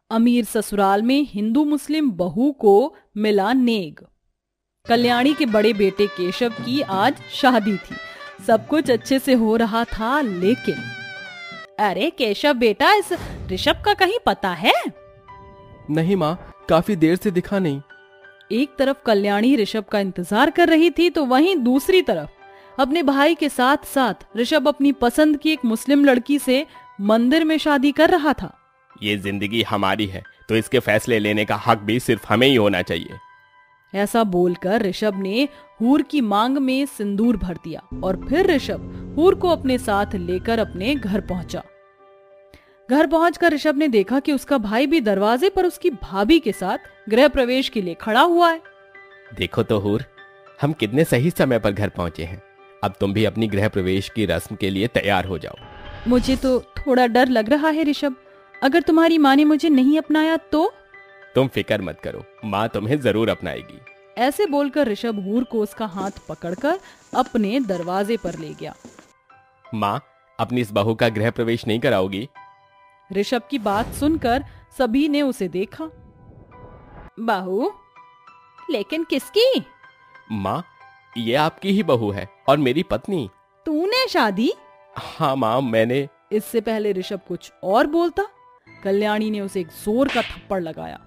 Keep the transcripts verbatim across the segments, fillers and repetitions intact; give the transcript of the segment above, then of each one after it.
अमीर ससुराल में हिंदू मुस्लिम बहू को मिला नेग। कल्याणी के बड़े बेटे केशव की आज शादी थी। सब कुछ अच्छे से हो रहा था, लेकिन अरे केशव बेटा, इस ऋषभ का कहीं पता है? नहीं माँ, काफी देर से दिखा नहीं। एक तरफ कल्याणी ऋषभ का इंतजार कर रही थी, तो वहीं दूसरी तरफ अपने भाई के साथ साथ ऋषभ अपनी पसंद की एक मुस्लिम लड़की से मंदिर में शादी कर रहा था। ये जिंदगी हमारी है, तो इसके फैसले लेने का हक भी सिर्फ हमें ही होना चाहिए। ऐसा बोलकर ऋषभ ने हूर की मांग में सिंदूर भर दिया और फिर ऋषभ हूर को अपने साथ लेकर अपने घर पहुंचा। घर पहुंचकर ऋषभ ने देखा कि उसका भाई भी दरवाजे पर उसकी भाभी के साथ गृह प्रवेश के लिए खड़ा हुआ है। देखो तो हूर, हम कितने सही समय पर घर पहुंचे हैं। अब तुम भी अपनी गृह प्रवेश की रस्म के लिए तैयार हो जाओ। मुझे तो थोड़ा डर लग रहा है ऋषभ, अगर तुम्हारी माँ ने मुझे नहीं अपनाया तो? तुम फिक्र मत करो, माँ तुम्हें जरूर अपनाएगी। ऐसे बोलकर ऋषभ हूर को उसका हाथ पकड़कर अपने दरवाजे पर ले गया। माँ, अपनी इस बहू का गृह प्रवेश नहीं कराओगी? ऋषभ की बात सुनकर सभी ने उसे देखा। बहू? लेकिन किसकी? माँ, ये आपकी ही बहू है और मेरी पत्नी। तूने शादी? हाँ माँ, मैंने। इससे पहले ऋषभ कुछ और बोलता, कल्याणी ने उसे एक जोर का थप्पड़ लगाया।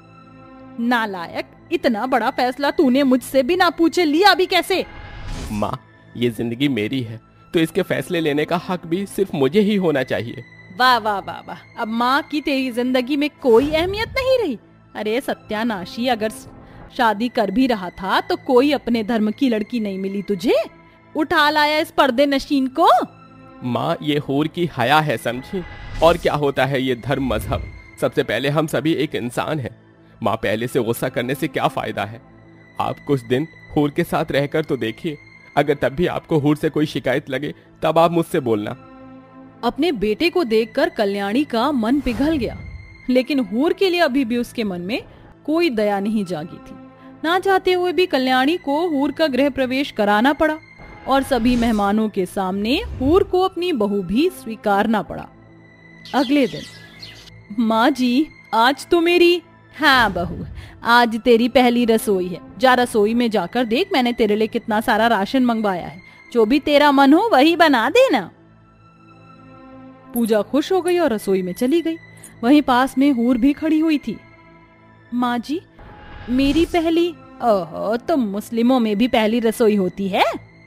नालायक, इतना बड़ा फैसला तूने मुझसे बिना पूछे लिया भी कैसे? माँ, ये जिंदगी मेरी है, तो इसके फैसले लेने का हक भी सिर्फ मुझे ही होना चाहिए। वाह वाह वाह वाह, अब माँ की तेरी जिंदगी में कोई अहमियत नहीं रही। अरे सत्यानाशी, अगर शादी कर भी रहा था तो कोई अपने धर्म की लड़की नहीं मिली तुझे? उठा लाया इस पर्दे नशीन को। माँ, ये हूर की हया है, समझी? और क्या होता है ये धर्म मजहब? सबसे पहले हम सभी एक इंसान हैं। माँ, पहले से गुस्सा करने से क्या फायदा है? आप कुछ दिन हूर के साथ रहकर तो देखिए, अगर तब भी आपको हूर से कोई शिकायत लगे तब आप मुझसे बोलना। अपने बेटे को देखकर कल्याणी का मन पिघल गया, लेकिन हूर के लिए अभी भी उसके मन में कोई दया नहीं जागी थी। ना चाहते हुए भी कल्याणी को हूर का गृह प्रवेश कराना पड़ा और सभी मेहमानों के सामने हूर को अपनी बहू भी स्वीकारना पड़ा। अगले दिन, माँ जी, आज तो मेरी। हाँ बहू, आज तेरी पहली रसोई है। जा रसोई में जाकर देख, मैंने तेरे लिए कितना सारा राशन मंगवाया है। जो भी तेरा मन हो वही बना देना। पूजा खुश हो गई और रसोई में चली गई। वहीं पास में हूर भी खड़ी हुई थी। माँ जी, मेरी पहली? ओहो, तो मुस्लिमों में भी पहली रसोई होती है?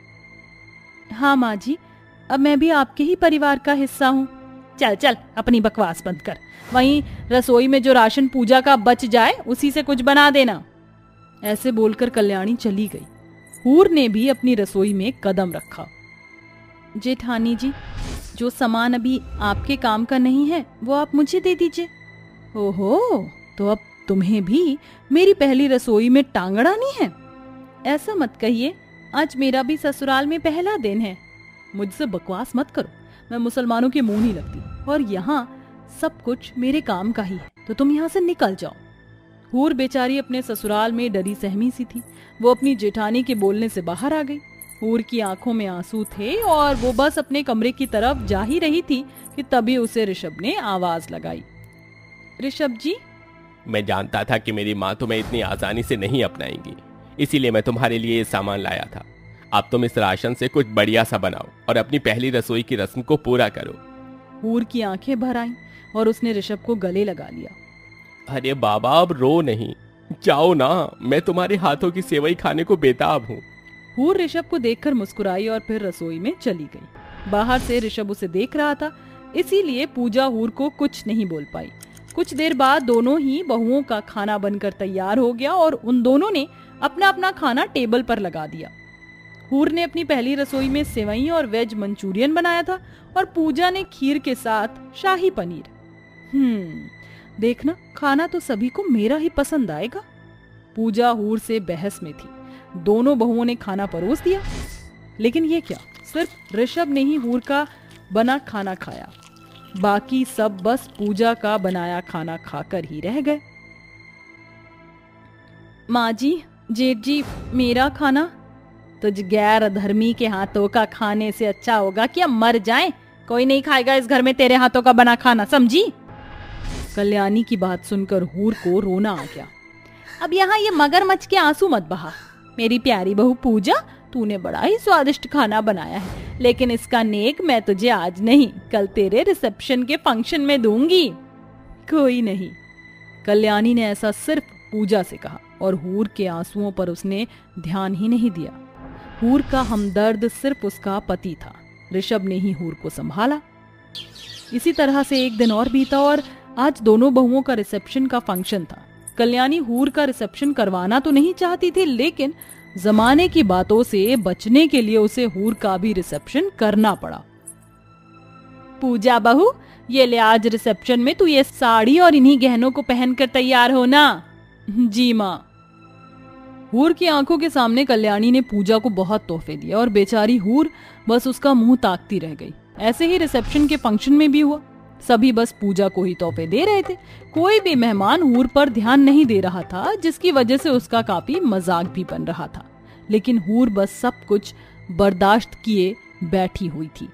हाँ माँ जी, अब मैं भी आपके ही परिवार का हिस्सा हूँ। चल चल, अपनी बकवास बंद कर। वहीं रसोई में जो राशन पूजा का बच जाए उसी से कुछ बना देना। ऐसे बोलकर कल्याणी चली गई। हूर ने भी अपनी रसोई में कदम रखा। जेठानी जी, जो सामान अभी आपके काम का नहीं है वो आप मुझे दे दीजिए। ओहो, तो अब तुम्हें भी मेरी पहली रसोई में टांग अड़ानी है? ऐसा मत कहिए, आज मेरा भी ससुराल में पहला दिन है। मुझसे बकवास मत करो, मैं मुसलमानों के मुंह नहीं लगती और यहाँ सब कुछ मेरे काम का ही है, तो तुम यहाँ से निकल जाओ। हूर बेचारी अपने ससुराल में डरी सहमी सी थी। वो अपनी जेठानी के बोलने से बाहर आ गई। हूर की आंखों में आंसू थे और वो बस अपने कमरे की तरफ जा ही रही थी कि तभी उसे ऋषभ ने आवाज लगाई। ऋषभ जी? मैं जानता था कि मेरी माँ तुम्हें इतनी आसानी से नहीं अपनाएंगी, इसीलिए मैं तुम्हारे लिए ये सामान लाया था। अब तुम इस राशन से कुछ बढ़िया सा बनाओ और अपनी पहली रसोई की रस्म को पूरा करो। हूर की आंखें भर आईं और उसने ऋषभ को गले लगा लिया। अरे बाबा, अब रो नहीं, जाओ ना, मैं तुम्हारे हाथों की सेवई खाने को बेताब हूँ। हूर ऋषभ को देखकर मुस्कुराई और फिर रसोई में चली गई। बाहर से ऋषभ उसे देख रहा था, इसीलिए पूजा हूर को कुछ नहीं बोल पाई। कुछ देर बाद दोनों ही बहुओं का खाना बनकर तैयार हो गया और उन दोनों ने अपना अपना खाना टेबल पर लगा दिया। हूर ने अपनी पहली रसोई में सेवई और वेज मंचूरियन बनाया था और पूजा ने खीर के साथ शाही पनीर। हम्म, देखना, खाना तो सभी को मेरा ही पसंद आएगा। पूजा हूर से बहस में थी। दोनों बहुओं ने खाना परोस दिया, लेकिन ये क्या, सिर्फ ऋषभ ने ही हूर का बना खाना खाया। बाकी सब बस पूजा का बनाया खाना खाकर ही रह गए। माँ जी, जेठ जी, मेरा खाना? तुझ गैर धर्मी के हाथों का खाने से अच्छा होगा कि हम मर जाएं। कोई नहीं खाएगा इस घर में तेरे हाथों का बना खाना, समझी? कल्याणी की बात सुनकर हूर को रोना आ गया। अब यहाँ ये मगरमच्छ के आंसू मत बहा। मेरी प्यारी बहू पूजा, तूने बड़ा ही स्वादिष्ट खाना बनाया है, लेकिन इसका नेक मैं तुझे आज नहीं, कल तेरे रिसेप्शन के फंक्शन में दूंगी। कोई नहीं, कल्याणी ने ऐसा सिर्फ पूजा से कहा और हूर के आंसुओं पर उसने ध्यान ही नहीं दिया। हूर का हमदर्द सिर्फ उसका पति था। ऋषभ ने ही हूर को संभाला। इसी तरह से एक दिन और बीता और आज दोनों बहुओं का रिसेप्शन का फंक्शन था। कल्याणी हूर का रिसेप्शन करवाना तो नहीं चाहती थी, लेकिन जमाने की बातों से बचने के लिए उसे हूर का भी रिसेप्शन करना पड़ा। पूजा बहू, ये ले आज रिसेप्शन में तू ये साड़ी और इन्हीं गहनों को पहनकर तैयार हो ना। जी माँ। हूर की आंखों के सामने कल्याणी ने पूजा को बहुत तोहफे दिए और बेचारी हूर बस उसका मुंह ताकती रह गई। ऐसे ही रिसेप्शन के फंक्शन में भी हुआ। सभी बस पूजा को ही तोहफे दे रहे थे। कोई भी मेहमान हूर पर ध्यान नहीं दे रहा था, जिसकी वजह से उसका काफी मजाक भी बन रहा था। लेकिन हूर बस सब कुछ बर्दाश्त किए बैठी हुई थी।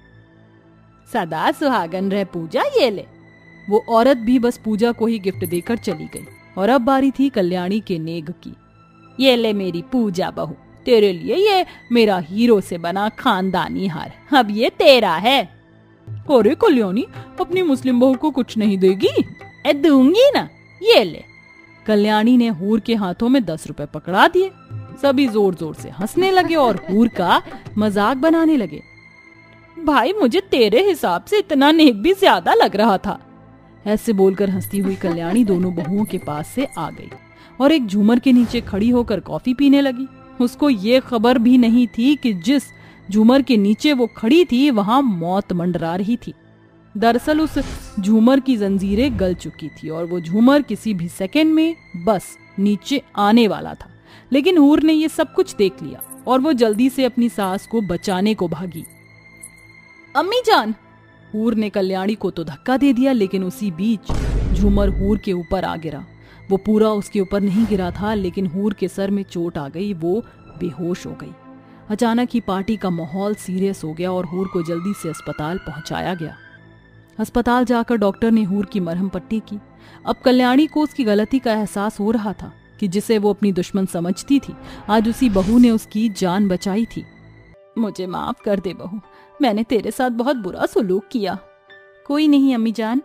सदा सुहागन रह पूजा, ये ले। वो औरत भी बस पूजा को ही गिफ्ट देकर चली गई और अब बारी थी कल्याणी के नेग की। ये ले मेरी पूजा बहू, तेरे लिए ये मेरा हीरो से बना खानदानी हार, अब ये तेरा है। अरे कल्याणी, अपनी मुस्लिम बहू को कुछ नहीं देगी? ए दूंगी ना, ये ले। कल्याणी ने हूर के हाथों में दस रुपए पकड़ा दिए। सभी जोर जोर से हंसने लगे और हूर का मजाक बनाने लगे। भाई, मुझे तेरे हिसाब से इतना नेक भी ज्यादा लग रहा था। ऐसे बोलकर हंसती हुई कल्याणी दोनों बहुओं के पास से आ गई और एक झूमर के नीचे खड़ी होकर कॉफी पीने लगी। उसको ये खबर भी नहीं थी कि जिस झूमर के नीचे वो खड़ी थी वहां मौत मंडरा रही थी। दरअसल उस झूमर की जंजीरें गल चुकी थी और वो झूमर किसी भी सेकंड में बस नीचे आने वाला था। लेकिन हूर ने ये सब कुछ देख लिया और वो जल्दी से अपनी सास को बचाने को भागी। अम्मी जान! हूर ने कल्याणी को तो धक्का दे दिया, लेकिन उसी बीच झूमर हूर के ऊपर आ गिरा। वो पूरा उसके ऊपर नहीं गिरा था, लेकिन हूर के सर में चोट आ गई। वो बेहोश हो गई। अचानक ही पार्टी का माहौल सीरियस हो गया और हूर को जल्दी से अस्पताल पहुंचाया गया। अस्पताल जाकर डॉक्टर ने हूर की मरहम पट्टी की। अब कल्याणी को उसकी गलती का एहसास हो रहा था कि जिसे वो अपनी दुश्मन समझती थी, आज उसी बहू ने उसकी जान बचाई थी। मुझे माफ कर दे बहू, मैंने तेरे साथ बहुत बुरा सलूक किया। कोई नहीं अम्मी जान।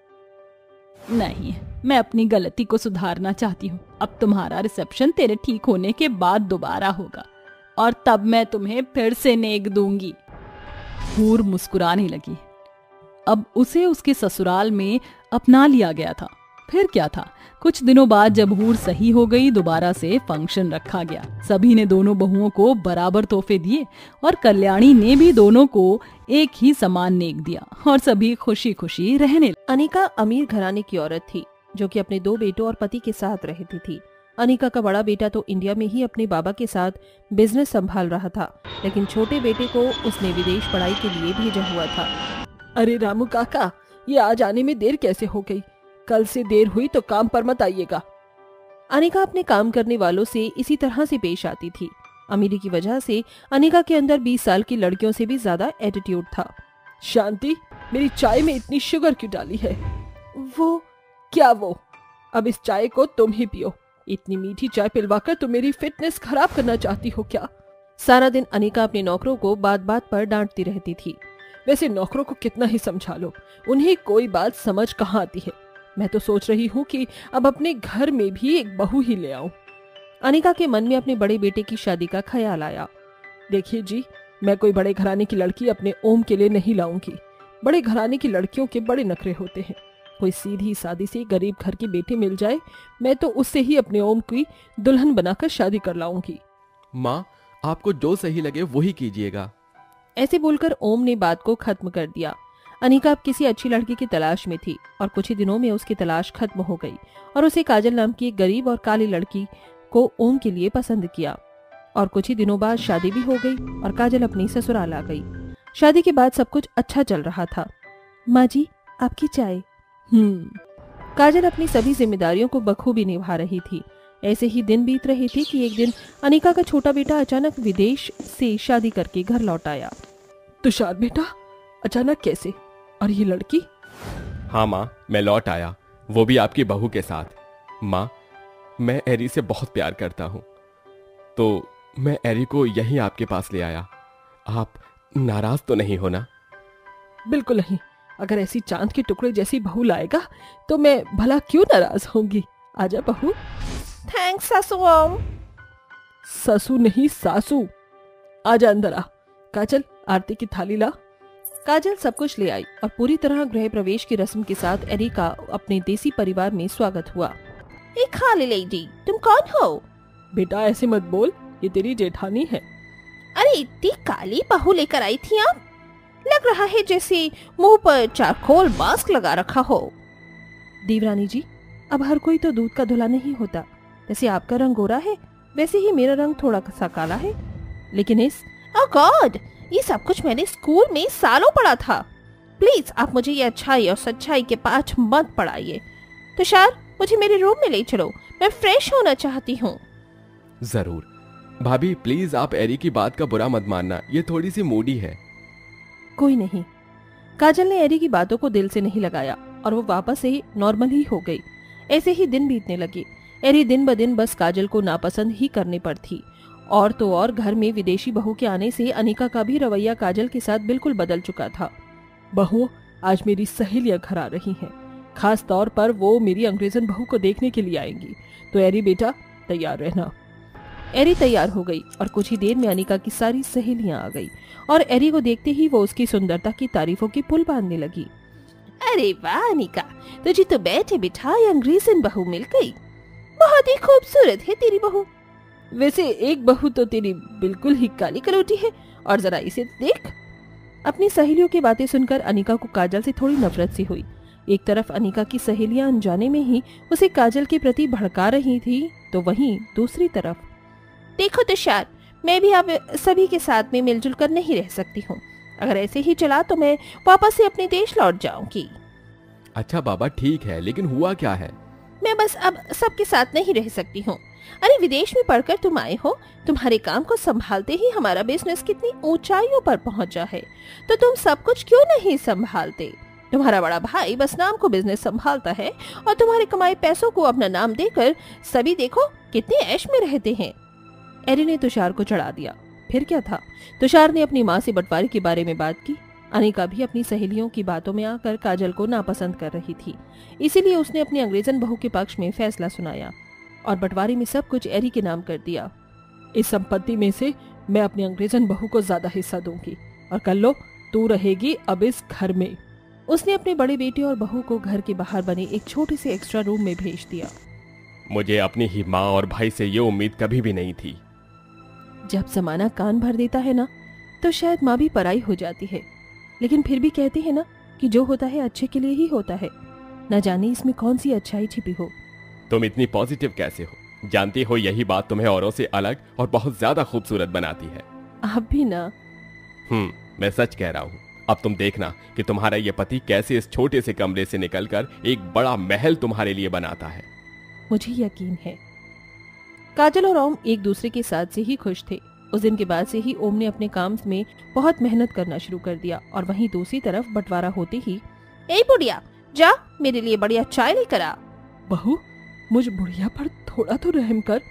नहीं, मैं अपनी गलती को सुधारना चाहती हूँ। अब तुम्हारा रिसेप्शन तेरे ठीक होने के बाद दोबारा होगा और तब मैं तुम्हें फिर से नेक दूंगी। हूर मुस्कुराने लगी। अब उसे उसके ससुराल में अपना लिया गया था। फिर क्या था, कुछ दिनों बाद जब हूर सही हो गई, दोबारा से फंक्शन रखा गया। सभी ने दोनों बहुओं को बराबर तोहफे दिए और कल्याणी ने भी दोनों को एक ही समान नेक दिया और सभी खुशी खुशी रहने। अनिका अमीर घराने की औरत थी जो कि अपने दो बेटों और पति के साथ रहती थी। अनिका का बड़ा बेटा तो इंडिया में ही अपने बाबा के साथ बिजनेस संभाल रहा था, लेकिन छोटे बेटे को उसने विदेश पढ़ाई के लिए भेजा हुआ था। अरे रामू काका, ये आज आने में देर कैसे हो गई? कल से देर हुई तो काम पर मत आइएगा। अनिका अपने काम करने वालों से इसी तरह से पेश आती थी। अमीरी की वजह से अनिका के अंदर बीस साल की लड़कियों से भी ज्यादा एटीट्यूड था। शांति, मेरी चाय में इतनी शुगर क्यों डाली है? वो क्या वो? अब इस चाय को तुम ही पियो। इतनी मीठी चाय पिलवाकर तुम मेरी फिटनेस खराब करना चाहती हो क्या? सारा दिन अनिका अपने नौकरों को बात बात पर डांटती रहती थी। वैसे नौकरों को कितना ही समझा लो, उन्हें कोई बात समझ कहाँ आती है। मैं तो सोच रही हूँ कि अब अपने घर में भी एक बहू ही ले आऊं। अनिका के मन में अपने बड़े बेटे की शादी का ख्याल आया। देखिए जी, मैं कोई बड़े घराने की लड़की अपने ओम के लिए नहीं लाऊंगी। बड़े घराने की लड़कियों के बड़े नखरे होते हैं। कोई सीधी सादी सी गरीब घर की बेटी मिल जाए, मैं तो उससे ही अपने ओम की दुल्हन बनाकर शादी कर लाऊंगी। माँ, आपको जो सही लगे वही कीजिएगा। ऐसे बोलकर ओम ने बात को खत्म कर दिया। अनिका अब किसी अच्छी लड़की की तलाश में थी और कुछ ही दिनों में उसकी तलाश खत्म हो गई और उसे काजल नाम की एक गरीब और काली लड़की को ओम के लिए पसंद किया। और कुछ ही दिनों बाद शादी भी हो गई और काजल अपनी ससुराल आ गई। शादी के बाद सब कुछ अच्छा चल रहा था। माँ जी, आपकी चाय। हम्म काजल अपनी सभी जिम्मेदारियों को बखूबी निभा रही थी। ऐसे ही दिन बीत रहे थे कि एक दिन अनिका का छोटा बेटा अचानक विदेश से शादी करके घर लौट आया। तुषार बेटा, अचानक कैसे? और ये लड़की? हाँ माँ, मैं लौट आया। वो भी आपकी बहू के साथ। माँ, मैं एरी से बहुत प्यार करता हूँ, तो मैं एरी को यहीं आपके पास ले आया। आप नाराज तो नहीं हो ना? बिल्कुल नहीं। अगर ऐसी चांद के टुकड़े जैसी बहू लाएगा तो मैं भला क्यों नाराज होंगी। आजा बहू। थैंक्स सासू ओम। ससु नहीं सासू। आजा अंदर आ। काजल, आरती की थाली ला। काजल सब कुछ ले आई और पूरी तरह गृह प्रवेश की रस्म के साथ एरी का अपने देसी परिवार में स्वागत हुआ। एक खाली लेडी, तुम कौन हो? बेटा ऐसे मत बोल, ये तेरी जेठानी है। अरे इतनी काली बहू लेकर आई थी आप? लग रहा है जैसे मुंह पर चारकोल मास्क लगा रखा हो। देवरानी जी, अब हर कोई तो दूध का धुला नहीं होता। जैसे आपका रंग गोरा है वैसे ही मेरा रंग थोड़ा सा काला है। लेकिन इस ओह गॉड, ये सब कुछ मैंने स्कूल में सालों पढ़ा था। प्लीज आप मुझे ये अच्छाई और सच्चाई के पाठ मत पढ़ाइए। तुषार, मुझे मेरे रूम में ले चलो, मैं फ्रेश होना चाहती हूँ। जरूर भाभी, प्लीज आप एरी की बात का बुरा मत मानना, ये थोड़ी सी मूडी है। कोई नहीं। काजल ने एरी की बातों को दिल से नहीं लगाया और वो वापस से नॉर्मल ही हो गई। ऐसे ही दिन बीतने लगे। एरी दिन ब दिन बस काजल को नापसंद ही करने पर थी। और तो और घर में विदेशी बहू के आने से अनिका का भी रवैया काजल के साथ बिल्कुल बदल चुका था। बहू, आज मेरी सहेलियां घर आ रही हैं। खास तौर पर वो मेरी अंग्रेजन बहू को देखने के लिए आएंगी, तो एरी बेटा तैयार रहना। एरी तैयार हो गई और कुछ ही देर में अनिका की सारी सहेलियां आ गई और एरी को देखते ही वो उसकी सुंदरता की तारीफों की पुल बांधने लगी। अरे वाह अनिका, तुझे तो बैठे बिठाए अंग्रेजन बहू मिल गई। बहुत ही खूबसूरत है तेरी बहू। वैसे एक बहू तो तेरी बिल्कुल ही काली कलौटी है, और जरा इसे देख। अपनी सहेलियों की बातें सुनकर अनिका को काजल से थोड़ी नफरत सी हुई। एक तरफ अनिका की सहेलियां अनजाने में ही उसे काजल के प्रति भड़का रही थी, तो वहीं दूसरी तरफ देखो तुषार, मैं भी अब सभी के साथ में मिलजुल कर नहीं रह सकती हूँ। अगर ऐसे ही चला तो मैं वापस से अपने देश लौट जाऊंगी। अच्छा बाबा ठीक है, लेकिन हुआ क्या है? मैं बस अब सबके साथ नहीं रह सकती हूँ। अरे विदेश में पढ़कर तुम आए हो, तुम्हारे काम को संभालते ही हमारा बिजनेस कितनी ऊंचाइयों पर पहुँचा है, तो तुम सब कुछ क्यों नहीं संभालते? तुम्हारा बड़ा भाई बस नाम को बिजनेस संभालता है और तुम्हारे कमाए पैसों को अपना नाम देकर सभी देखो कितने ऐश में रहते हैं। एरी ने तुषार को चढ़ा दिया। फिर क्या था, तुषार ने अपनी माँ से बंटवारे के बारे में बात की। अनिका भी अपनी सहेलियों की बातों में आकर काजल को नापसंद कर रही थी, इसीलिए उसने अपनी अंग्रेजन बहू के पक्ष में फैसला सुनाया और बंटवारे में सब कुछ एरी के नाम कर दिया। इस संपत्ति में से मैं अपनी अंग्रेजन बहू को ज्यादा हिस्सा दूंगी, और कल लो तू रहेगी अब इस घर में। उसने अपने बड़े बेटे और बहू को घर के बाहर बने एक छोटे से एक्स्ट्रा रूम में भेज दिया। मुझे अपनी ही माँ और भाई से ये उम्मीद कभी भी नहीं थी। जब जमाना कान भर देता है ना, तो शायद माँ भी पराई हो जाती है, लेकिन फिर भी कहते हैं ना कि जो होता है अच्छे के लिए ही होता है। न जाने इसमें कौन सी अच्छाई छिपी हो। तुम इतनी पॉजिटिव कैसे हो? जानती हो यही बात तुम्हें औरों से अलग और बहुत ज्यादा खूबसूरत बनाती है। आप भी ना। हम्म मैं सच कह रहा हूँ। अब तुम देखना कि तुम्हारा ये पति कैसे इस छोटे से कमरे से निकलकर एक बड़ा महल तुम्हारे लिए बनाता है। मुझे यकीन है। काजल और ओम एक दूसरे के साथ से ही खुश थे। उस दिन के बाद से ही ओम ने अपने काम में बहुत मेहनत करना शुरू कर दिया और वहीं दूसरी तरफ बंटवारा होते ही, ए बुढ़िया, जा मेरे लिए बढ़िया चाय लेकर आ। बहू, मुझ बुढ़िया पर थोड़ा तो रहम कर।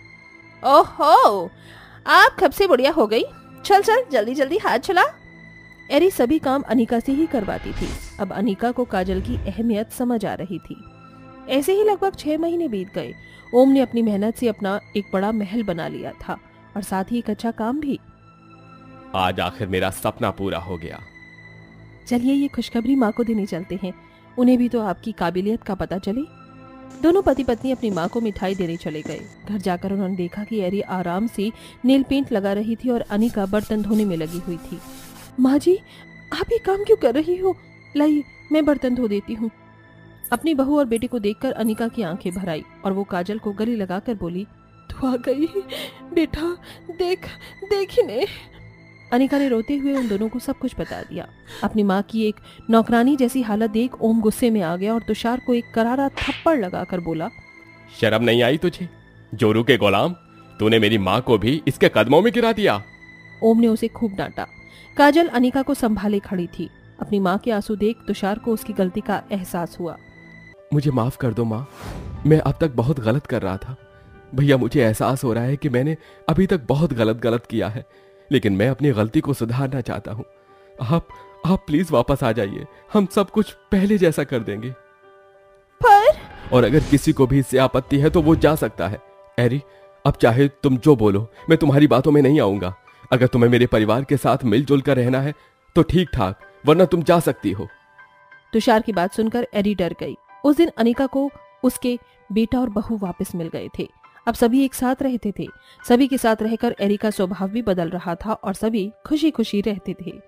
ओहो, आप कब से बुढ़िया हो गई? चल चल जल्दी जल्दी हाथ चला। एरी सभी काम अनिका से ही करवाती थी। अब अनिका को काजल की अहमियत समझ आ रही थी। ऐसे ही लगभग छह महीने बीत गए। ओम ने अपनी मेहनत से अपना एक बड़ा महल बना लिया था और साथ ही एक अच्छा काम भी। आज आखिर मेरा सपना पूरा हो गया। चलिए ये खुशखबरी माँ को देने चलते हैं, उन्हें भी तो आपकी काबिलियत का पता चले। दोनों पति पत्नी अपनी माँ को मिठाई देने चले गए। घर जाकर उन्होंने देखा कि एरी आराम से नेल पेंट लगा रही थी और अनिका बर्तन धोने में लगी हुई थी। माँ जी, आप ये काम क्यों कर रही हो? लाइए मैं बर्तन धो देती हूँ। अपनी बहू और बेटे को देखकर अनिका की आंखें भर आई और वो काजल को गले लगाकर बोली, तू आ गई बेटा, देख देख इन्हें। अनिका ने रोते हुए उन दोनों को सब कुछ बता दिया। अपनी माँ की एक नौकरानी जैसी हालत देख ओम गुस्से में आ गया और तुषार को एक करारा थप्पड़ लगाकर बोला, शर्म नहीं आई तुझे? जोरू के गुलाम, तूने मेरी माँ को भी इसके कदमों में गिरा दिया। ओम ने उसे खूब डांटा। काजल अनिका को संभाले खड़ी थी। अपनी माँ के आंसू देख तुषार को उसकी गलती का एहसास हुआ। मुझे माफ कर दो माँ, मैं अब तक बहुत गलत कर रहा था। भैया मुझे एहसास हो रहा है कि मैंने अभी तक बहुत गलत गलत किया है, लेकिन मैं अपनी गलती को सुधारना चाहता हूँ। आप आप प्लीज वापस आ जाइए, हम सब कुछ पहले जैसा कर देंगे। पर और अगर किसी को भी इससे आपत्ति है तो वो जा सकता है। एरी, अब चाहे तुम जो बोलो, मैं तुम्हारी बातों में नहीं आऊंगा। अगर तुम्हें मेरे परिवार के साथ मिलजुल कर रहना है तो ठीक ठाक, वरना तुम जा सकती हो। तुषार की बात सुनकर एरी डर गई। उस दिन अनिका को उसके बेटा और बहू वापस मिल गए थे। अब सभी एक साथ रहते थे। सभी के साथ रहकर एरी का स्वभाव भी बदल रहा था और सभी खुशी खुशी रहते थे।